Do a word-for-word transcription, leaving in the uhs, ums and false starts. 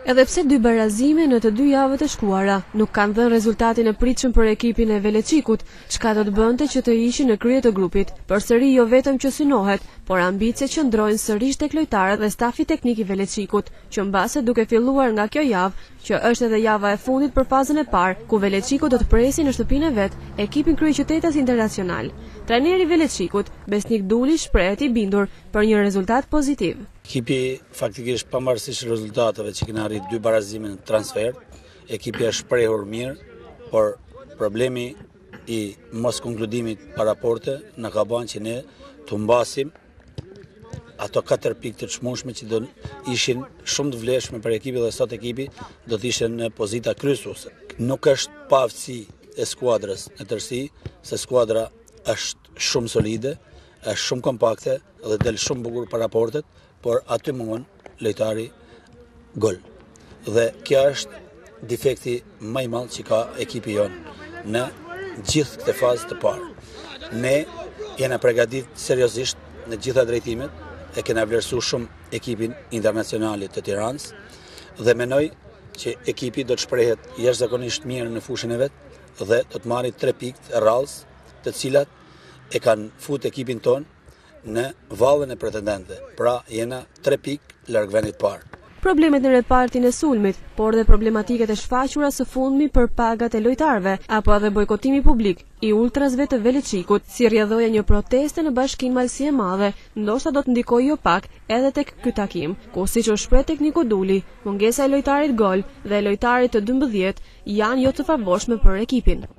Edhe pse dy barazime në të dy javët e shkuara nuk kanë dhënë rezultatin e pritshëm për ekipin e Veleçikut, çka do të bënte që të ishin në krye të grupit. Përsëri jo vetëm që synohet, por ambicet qëndrojnë sërish tek lojtarët dhe stafi teknik i Veleçikut, që mbase duke filluar nga kjo javë, që është edhe java e fundit për fazën e parë, ku Veleçiku do të presi në shtëpinë e vet ekipin kryeqytetas Internacional. Trajneri i Veleçikut, Besnik Duli, shprehet i bindur për një rezultat pozitiv. Ekipi faktikisht pavarësisht rezultateve që kemi arrit dy barazime në transfer, ekipi është shprehur mirë, por problemi i mos konkludimit pa raporte na ka bën që ne të mbasim ato katër pikë të çmueshme që do ishin shumë të vlefshme për ekipin dhe sot ekipi do të ishte në pozita kryesuese. Nuk është pa aftësi e skuadrës në tërësi, se skuadra është shumë solide, është shumë kompakte dhe del shumë bukur për raportet, por aty mungon lojtari gol. Dhe kjo është defekti më i madh që ka ekipi jonë në gjithë këtë fazë të parë. Ne jena përgatitur seriozisht në gjitha drejtimet, e kena vlerësuar shumë ekipin internacionalit të Tiranës dhe mendoj që ekipi do të shprehet jashtëzakonisht mirë në fushën e vet dhe do të marrë tre pikë të rrallës, të cilat e kanë fut ekipin ton në vallën e pretendentëve. Pra jena tre pikë larg vendit parë. Problemet në repartin e sulmit, por dhe problematiket e shfaqura së fundmi për pagat e lojtarëve, apo edhe bojkotimi publik i ultrasve të Veleçikut, si rrjedhoja një proteste në Bashkinë Malësi e Madhe, ndoshta do të ndikojë jo pak edhe tek ky takim, ku siç u shpreh tekniku Duli, mungesa e lojtarit gol dhe e lojtarit të dymbëdhjetë janë jo të favorshme për ekipin.